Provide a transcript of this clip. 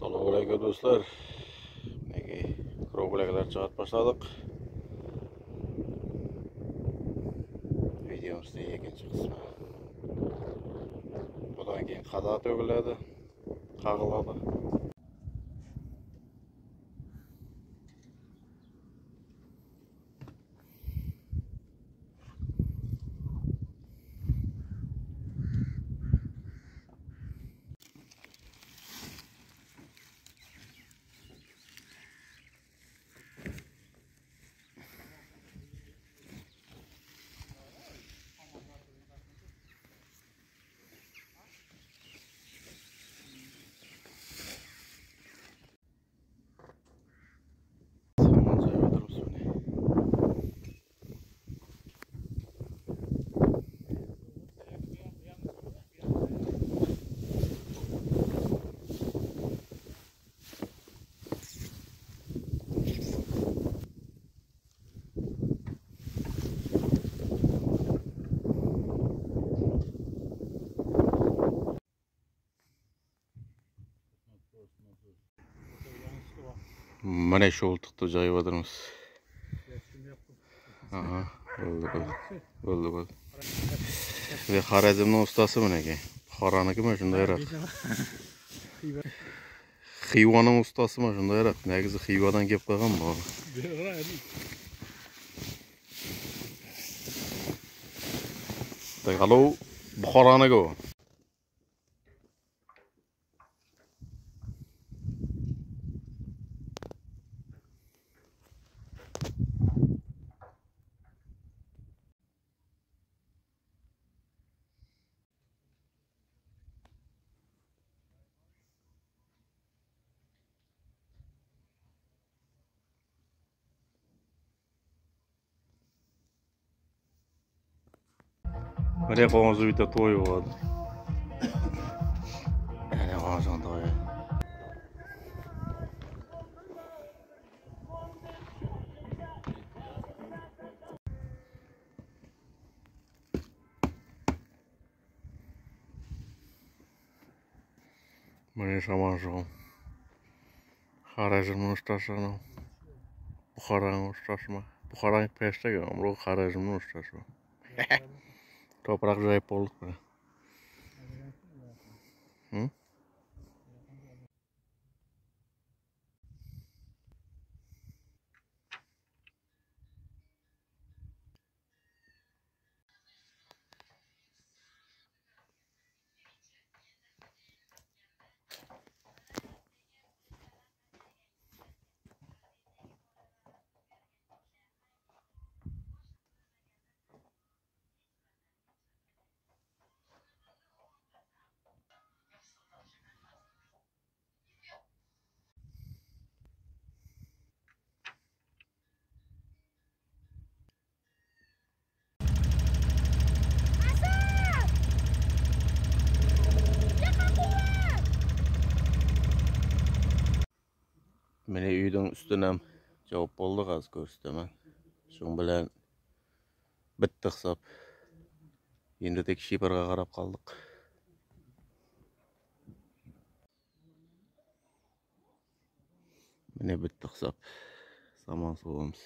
Assalomualaikum do'stlar. Kroglaklar chiqarib boshladik. Videomizning ikkinchi qismi. Bundan keyin qada to'giladi, qag'iladi. Mana shu o'ltiqni joyib o'tirmiz. Aha, bo'ldi. Ve Xorazmning ustasi buniki. Buxoronikimi shundayroq. Xivaning ustasimi shundayroq. Negizi Xivadan kelib qolgan bu. Halo, Buxoronika. Mana hozir bitta to'y bo'ldi. Mana hozir to'y. Mana Şamanjığım. Xorazmning ustasini. Buxoroning ustasimi? Buxoroning peshtaga, ammo Xorazmning ustasi. Toprak joyib bo'ldik mana. Mene uyning üstüne javob bo'ldi, hozir ko'rsataman. Shu bilan bitti hisob. Endi tek shiparga qarab qoldik. Mene bitti hisob. Samon suvimiz.